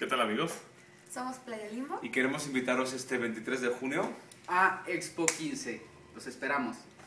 ¿Qué tal, amigos? Somos Playa Limbo Y queremos invitaros este 23 de junio a Expo 15. Los esperamos.